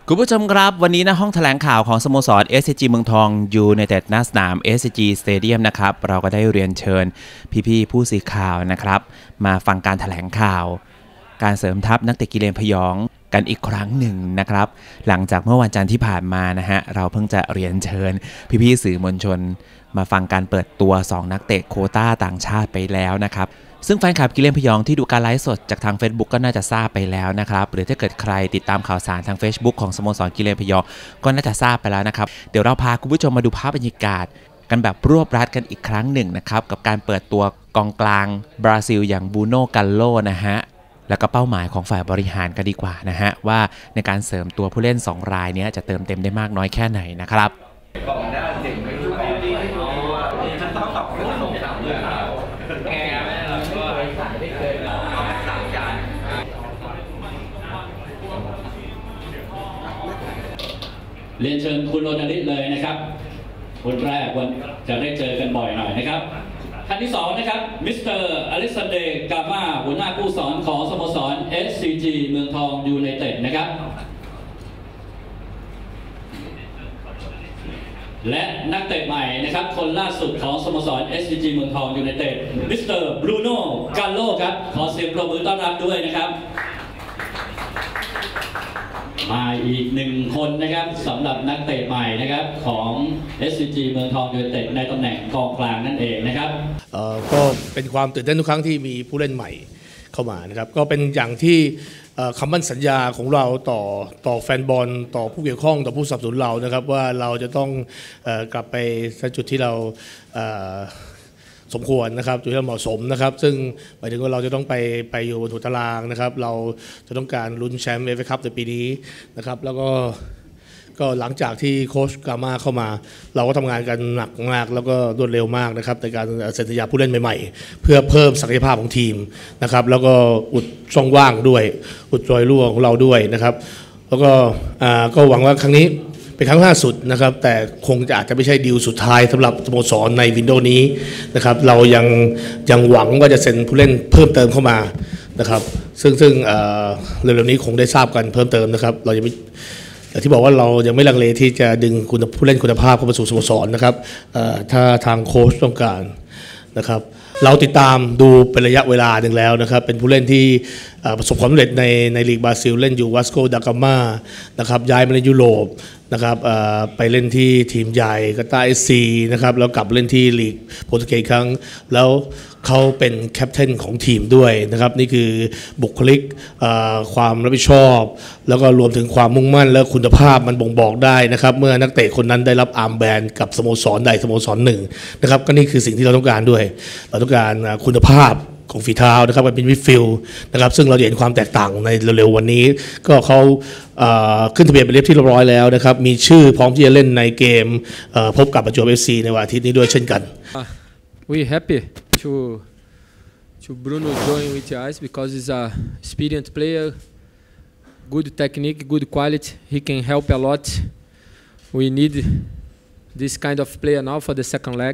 คุณผู้ชมครับวันนี้นะห้องแถลงข่าวของสโมสร SCG เมืองทองยูไนเต็ดณสนาม SCG Stadium นะครับเราก็ได้เรียนเชิญพี่ๆผู้สื่อข่าวนะครับมาฟังการแถลงข่าวการเสริมทัพนักเตะกิเลนพยองกันอีกครั้งหนึ่งนะครับหลังจากเมื่อวันจันทร์ที่ผ่านมานะฮะเราเพิ่งจะเรียนเชิญพี่ๆสื่อมวลชนมาฟังการเปิดตัว2นักเตะโควต้าต่างชาติไปแล้วนะครับซึ่งแฟนคลับกิเลนพยองที่ดูการไลฟ์สดจากทาง Facebook ก็น่าจะทราบไปแล้วนะครับหรือถ้าเกิดใครติดตามข่าวสารทาง Facebook ของสโมสรกิเลนพยองก็น่าจะทราบไปแล้วนะครับเดี๋ยวเราพาคุณผู้ชมมาดูภาพบรรยากาศกันแบบรวบรัดกันอีกครั้งหนึ่งนะครับกับการเปิดตัวกองกลางบราซิลอย่างบูโน่กัลโลนะฮะแล้วก็เป้าหมายของฝ่ายบริหารกันดีกว่านะฮะว่าในการเสริมตัวผู้เล่น2รายนี้จะเติมเต็มได้มากน้อยแค่ไหนนะครับเรียนเชิญคุณโรนัลดิเลยนะครับคนแรกวันจะได้เจอกันบ่อยหน่อยนะครับท่านที่2นะครับมิสเตอร์อเล็กซานเดร์กาม่าหัวหน้าผู้สอนของสโมสร SCG เมืองทองยูไนเต็ดนะครับและนักเตะใหม่นะครับคนล่าสุดของสโมสร SCG เมืองทองยูไนเต็ดมิสเตอร์บรูโน่กาโลครับขอเสียงปรบมือต้อนรับด้วยนะครับมาอีก1คนนะครับสำหรับนักเตะใหม่นะครับของ SCG เมืองทองยูไนเต็ดในตำแหน่งกองกลางนั่นเองนะครับก็เป็นความตื่นเต้นทุกครั้งที่มีผู้เล่นใหม่เข้ามานะครับก็เป็นอย่างที่คำมั่นสัญญาของเราต่อแฟนบอลต่อผู้เกี่ยวข้องต่อผู้สนับสนุนเรานะครับว่าเราจะต้องกลับไปจุดที่เราสมควรนะครับจุดที่เหมาะสมนะครับซึ่งหมายถึงว่าเราจะต้องไปอยู่บนหัวตารางนะครับเราจะต้องการลุ้นแชมป์เอฟเอคัพในปีนี้นะครับแล้วก็หลังจากที่โค้ชกาม่าเข้ามาเราก็ทำงานกันหนักมากแล้วก็รวดเร็วมากนะครับในการเซ็นสัญญาผู้เล่นใหม่ๆเพื่อเพิ่มศักยภาพของทีมนะครับแล้วก็อุดช่องว่างด้วยอุดรอยรั่วของเราด้วยนะครับแล้วก็หวังว่าครั้งนี้เป็นครั้งล่าสุดนะครับแต่คงจะอาจจะไม่ใช่ดีลสุดท้ายสำหรับสโมสรในวินโดว์นี้นะครับเรายังหวังว่าจะเซ็นผู้เล่นเพิ่มเติมเข้ามานะครับซึ่งเร็วๆนี้คงได้ทราบกันเพิ่มเติมนะครับเราจะไม่อย่างที่บอกว่าเรายังไม่ลังเลที่จะดึงผู้เล่นคุณภาพเข้ามาสู่สโมสรนะครับถ้าทางโค้ชต้องการนะครับเราติดตามดูเป็นระยะเวลาหนึ่งแล้วนะครับเป็นผู้เล่นที่ประสบความสำเร็จในลีกบราซิลเล่นอยู่วัสโกดากาม่านะครับย้ายมาเล่นยุโรปนะครับไปเล่นที่ทีมใหญ่กาตาร์SCนะครับแล้วกลับเล่นที่ลีกโปรตุเกสครั้งแล้วเขาเป็นแคปเทนของทีมด้วยนะครับนี่คือบุคลิกความรับผิดชอบแล้วก็รวมถึงความมุ่งมั่นและคุณภาพมันบ่งบอกได้นะครับเมื่อนักเตะคนนั้นได้รับอาร์มแบนด์กับสโมสรใดสโมสรหนึ่งนะครับก็นี่คือสิ่งที่เราต้องการด้วยเราต้องการคุณภาพของฝีเท้านะครับเป็นมิดฟิลด์นะครับซึ่งเราเห็นความแตกต่างในเร็วๆวันนี้ก็เขาขึ้นทะเบียนเป็นเรียบที่เรียบร้อยแล้วนะครับมีชื่อพร้อมที่จะเล่นในเกมพบกับประจวบ FC ในวันอาทิตย์นี้ด้วยเช่นกัน We happy to Bruno join with us because he's a experienced player, good technique, good quality. He can help a lot. We need this kind of player now for the second leg.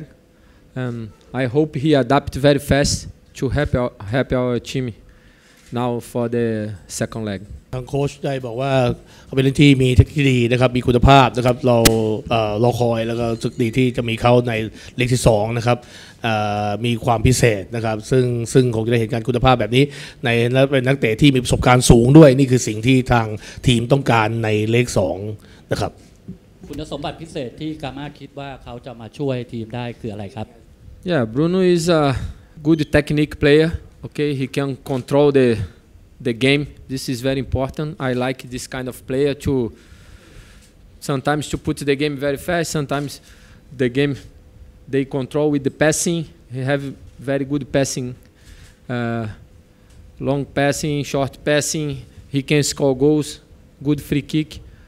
I hope he adapt very fast to help our team now for the second leg. ทางโค้ชได้บอกว่าเขาเป็นเล่นที่มีเทคนิคดีนะครับมีคุณภาพนะครับเรารอคอยแล้วก็รู้สึกดีที่จะมีเขาในเลขที่2นะครับมีความพิเศษนะครับซึ่งคงจะได้เห็นการคุณภาพแบบนี้และเป็นนักเตะที่มีประสบการณ์สูงด้วยนี่คือสิ่งที่ทางทีมต้องการในเลข2นะครับคุณสมบัติพิเศษที่กาม่าคิดว่าเขาจะมาช่วยทีมได้คืออะไรครับ Yeah, Bruno is a good technique player. Okay, he can control the game. This is very important. I like this kind of player to sometimes to put the game very fast. Sometimes the game they control with the passing. He have very good passing, long passing, short passing. He can score goals. Good free kick.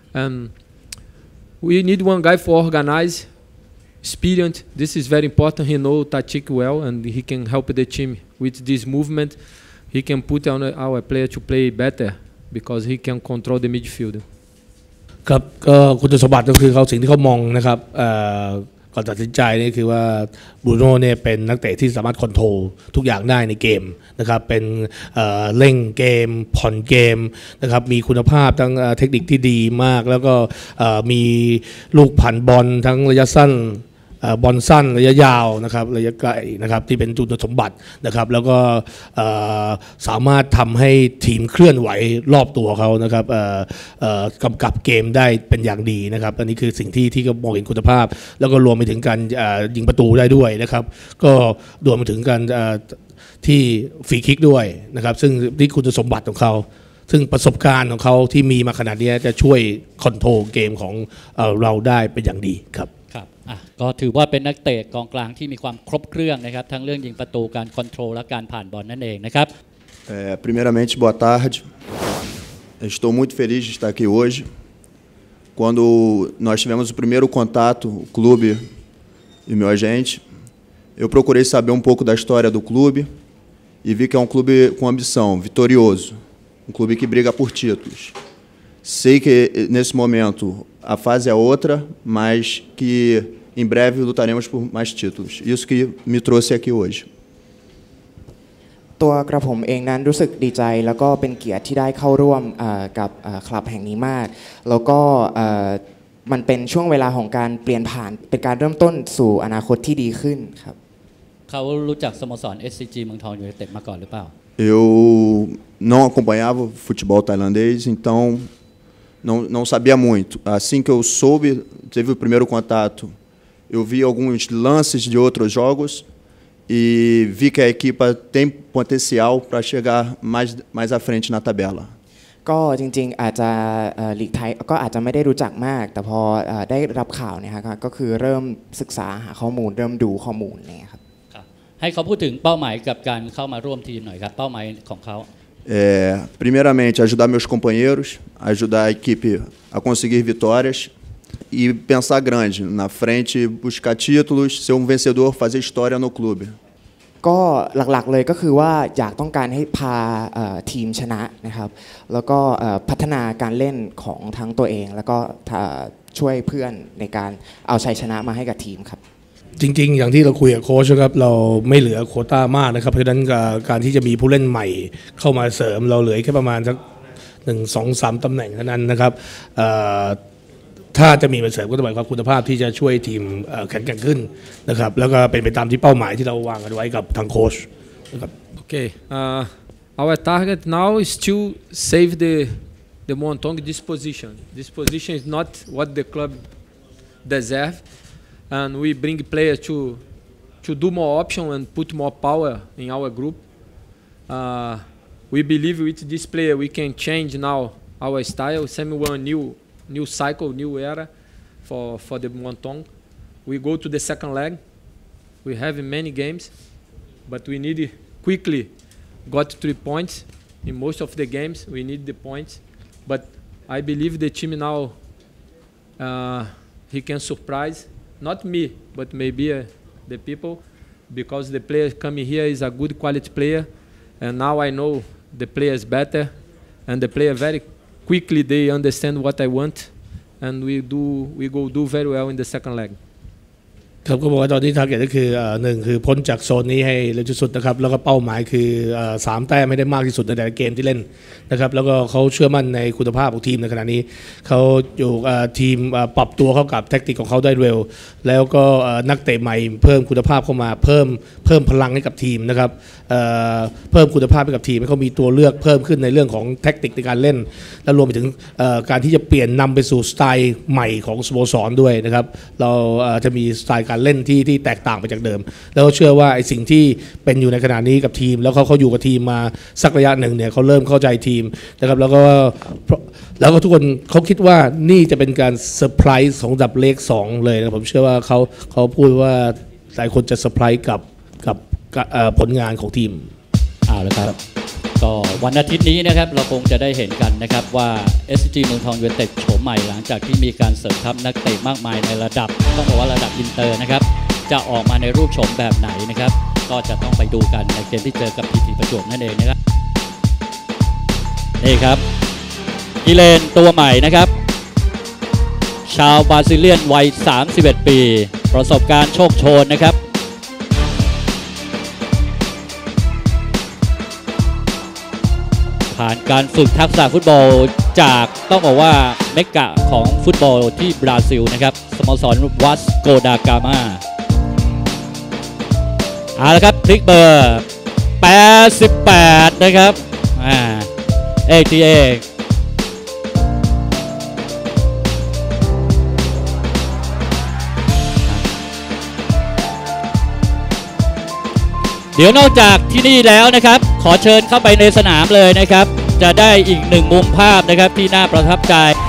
We need one guy for organize. Experience. This is very important. He knows tactic well, and he can help the team with this movement. He can put our player to play better because he can control the midfield. ครับก็คุณสมบัติก็คือเขาสิ่งที่เขามองนะครับก่อนตัดสินใจนี่คือว่าบรูโน่เนี่ยเป็นนักเตะที่สามารถคอนโทรลทุกอย่างได้ในเกมนะครับเป็นเร่งเกมผ่อนเกมนะครับมีคุณภาพทั้งเทคนิคที่ดีมากแล้วก็มีลูกผันบอลทั้งระยะสั้นบอลสั้นระยะยาวนะครับระยะไกลนะครับที่เป็นจุดสมบัตินะครับแล้วก็สามารถทำให้ทีมเคลื่อนไหวรอบตัวเขานะครับกำกับเกมได้เป็นอย่างดีนะครับอันนี้คือสิ่งที่ก็มองเห็นคุณภาพแล้วก็รวมไปถึงการยิงประตูได้ด้วยนะครับก็รวมไปถึงการที่ฟรีคิกด้วยนะครับซึ่งนี่คุณสมบัติของเขาซึ่งประสบการณ์ของเขาที่มีมาขนาดนี้จะช่วยคอนโทรลเกมของเราได้เป็นอย่างดีครับก็ถือว่าเป็นนักเตะกองกลางที่มีความครบเครื่องนะครับทั้งเรื่องยิงประตูการคอนโทรลและการผ่านบอลนั่นเองนะครับ Primeiramente, boa tarde. Estou muito feliz de estar aqui hoje. Quando nós tivemos o primeiro contato, o clube e meu agente, eu procurei saber um pouco da história do clube e vi que é um clube com ambição, vitorioso, um clube que briga por títulos. Sei que nesse momento a fase é outra, mas que em breve lutaremos por mais títulos. Isso que me trouxe aqui hoje. ตัวกระผมเองนั้นรู้สึกดีใจแล้วก็เป็นเกียรติที่ได้เข้าร่วมกับคลับแห่งนี้มากแล้วก็มันเป็นช่วงเวลาของการเปลี่ยนผ่านเป็นการเริ่มต้นสู่อนาคตที่ดีขึ้นครับเขารู้จักสโมสร SCG เมืองทองยูไนเต็ดมาก่อนหรือเปล่า Eu não acompanhava o futebol tailandês, então não sabia muito. Assim que eu soube, teve o primeiro contato, eu vi alguns lances de outros jogos e vi que a equipe tem potencial para chegar mais à frente na tabela. ก็จริงๆอาจจะลีกไทยก็อาจจะไม่ได้รู้จักมากแต่พอได้รับข่าวเนี่ยครับก็คือเริ่มศึกษาหาข้อมูลเริ่มดูข้อมูลเนี่ยครับให้เขาพูดถึงเป้าหมายกับการเข้ามาร่วมทีมหน่อยครับเป้าหมายของเขา Primeiramente, ajudar meus companheiros, ajudar a equipe a conseguir vitórias e pensar grande, na frente, buscar títulos, ser um vencedor, fazer história no clube. ก็หลักๆเลยก็คือว่าอยากต้องการให้พาทีมชนะนะครับแล้วก็พัฒนาการเล่นของทั้งตัวเองแล้วก็ช่วยเพื่อนในการเอาชัยชนะมาให้กับทีมครับจริงๆอย่างที่เราคุยกับโค้ชครับเราไม่เหลือโควต้ามากนะครับเพราะฉะนั้นการที่จะมีผู้เล่นใหม่เข้ามาเสริมเราเหลือแค่ประมาณสัก1 2 3ตำแหน่งเท่านั้นนะครับถ้าจะมีมาเสริมก็ต้องหมายความคุณภาพที่จะช่วยทีมแข็งแกร่งขึ้นนะครับแล้วก็เป็นไปตามที่เป้าหมายที่เราวางกันไว้กับทางโค้ชนะครับ Okay, our target now is to save the Muangthong this position. This position is not what the club deserve. And we bring players to do more option and put more power in our group. We believe with this player we can change now our style. One new cycle, new era for the Muangthong. We go to the second leg. We have many games, but we need quickly got 3 points in most of the games. We need the points, but I believe the team now he can surprise. Not me, but maybe the people, because the player coming here is a good quality player, and now I know the players better, and the player very quickly they understand what I want, and we go do very well in the second leg. ครับก็บอกว่าตอนนี้ทาร์เก็ตก็คือ1คือพ้นจากโซนนี้ให้เร็วที่สุดนะครับแล้วก็เป้าหมายคือ3 แต้มไม่ได้มากที่สุดในแต่ละเกมที่เล่นนะครับแล้วก็เขาเชื่อมั่นในคุณภาพของทีมในขณะนี้เขาอยู่ทีมปรับตัวเข้ากับแทคติกของเขาได้เร็วแล้วก็นักเตะใหม่เพิ่มคุณภาพเข้ามาเพิ่มพลังให้กับทีมนะครับเพิ่มคุณภาพให้กับทีมให้เขามีตัวเลือกเพิ่มขึ้นในเรื่องของแทคติกในการเล่นและรวมไปถึงการที่จะเปลี่ยนนำไปสู่สไตล์ใหม่ของสโมสรด้วยนะครับเราจะมีสไตล์การเล่นที่แตกต่างไปจากเดิมแล้วก็เชื่อว่าไอ้สิ่งที่เป็นอยู่ในขณะนี้กับทีมแล้วเขาอยู่กับทีมมาสักระยะหนึ่งเนี่ยเขาเริ่มเข้าใจทีมนะครับแล้วก็ทุกคนเขาคิดว่านี่จะเป็นการเซอร์ไพรส์ของดับเลข2เลยนะผมเชื่อว่าเขาพูดว่าหลายคนจะเซอร์ไพรส์กับผลงานของทีมแล้วครับก็วันอาทิตย์นี้นะครับเราคงจะได้เห็นกันนะครับว่า SCG เมืองทองยูไนเต็ดโฉมใหม่หลังจากที่มีการเสริมทัพนักเตะมากมายในระดับต้องบอกว่าระดับอินเตอร์นะครับจะออกมาในรูปโฉมแบบไหนนะครับก็จะต้องไปดูกันในเกมที่เจอกับ PT ประจวบนั่นเองนะครับนี่ครับกิเลนตัวใหม่นะครับชาวบราซิเลียนวัย31 ปีประสบการณ์โชคโชนนะครับผ่านการฝึกทักษะฟุตบอลจากต้องบอกว่าเมกะของฟุตบอลที่บราซิลนะครับสโมสรวัสโกดากามาเอาละครับพลิกเบอร์88นะครับATAเดี๋ยวนอกจากที่นี่แล้วนะครับขอเชิญเข้าไปในสนามเลยนะครับจะได้อีกหนึ่งมุมภาพนะครับที่น่าประทับใจ